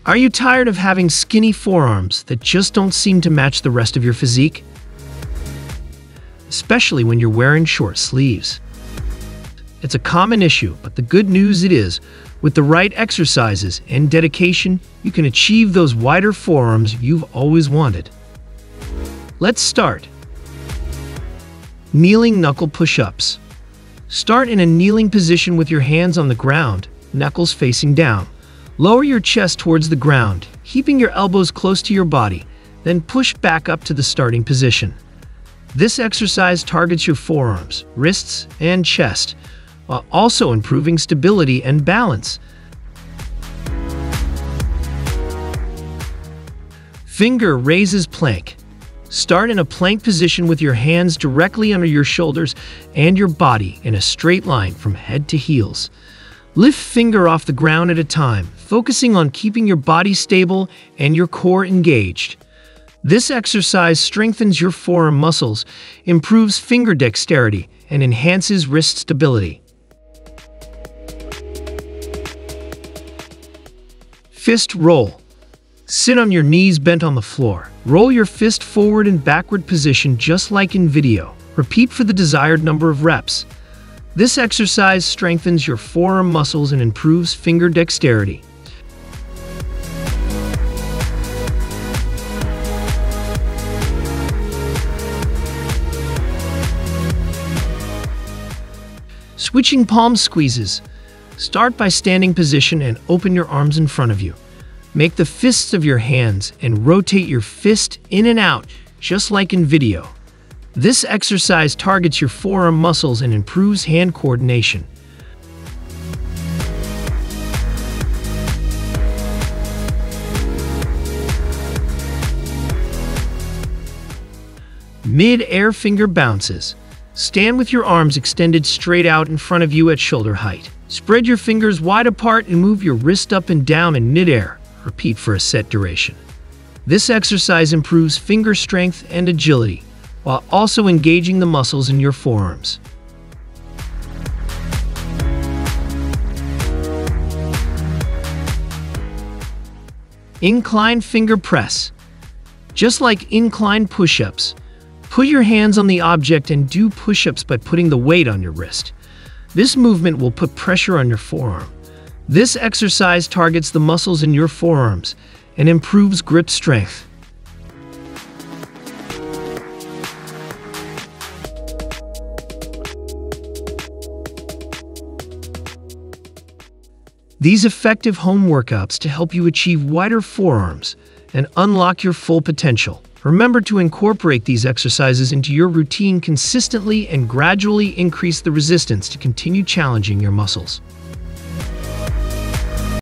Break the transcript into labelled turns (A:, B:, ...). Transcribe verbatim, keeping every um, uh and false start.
A: Are you tired of having skinny forearms that just don't seem to match the rest of your physique? Especially when you're wearing short sleeves. It's a common issue, but the good news it is, with the right exercises and dedication, you can achieve those wider forearms you've always wanted. Let's start. Kneeling knuckle push-ups. Start in a kneeling position with your hands on the ground, knuckles facing down. Lower your chest towards the ground, keeping your elbows close to your body, then push back up to the starting position. This exercise targets your forearms, wrists, and chest, while also improving stability and balance. Finger raises plank. Start in a plank position with your hands directly under your shoulders and your body in a straight line from head to heels. Lift finger off the ground at a time, focusing on keeping your body stable and your core engaged. This exercise strengthens your forearm muscles, improves finger dexterity, and enhances wrist stability. Fist roll. Sit on your knees bent on the floor. Roll your fist forward in backward position just like in video. Repeat for the desired number of reps. This exercise strengthens your forearm muscles and improves finger dexterity. Switching palm squeezes. Start by standing position and open your arms in front of you. Make the fists of your hands and rotate your fist in and out, just like in video. This exercise targets your forearm muscles and improves hand coordination. Mid-air finger bounces. Stand with your arms extended straight out in front of you at shoulder height. Spread your fingers wide apart and move your wrist up and down in mid-air. Repeat for a set duration. This exercise improves finger strength and agility, while also engaging the muscles in your forearms. Incline finger press. Just like incline push-ups, put your hands on the object and do push-ups by putting the weight on your wrist. This movement will put pressure on your forearm. This exercise targets the muscles in your forearms and improves grip strength. These effective home workouts to help you achieve wider forearms and unlock your full potential. Remember to incorporate these exercises into your routine consistently and gradually increase the resistance to continue challenging your muscles.